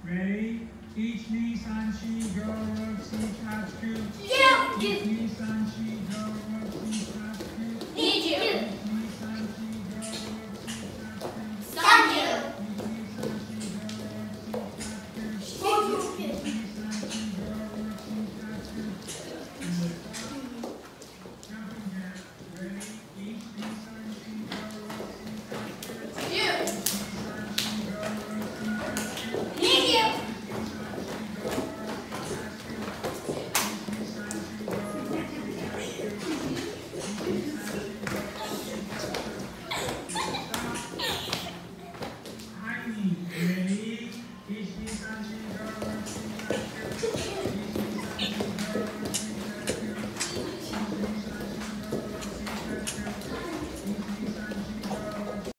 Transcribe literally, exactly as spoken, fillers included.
Ready? Each knee, san, shi, go, rook, si, catch, scoop. Yeah. Each knee, san, shi, go, rook, si, catch, scoop. Need you.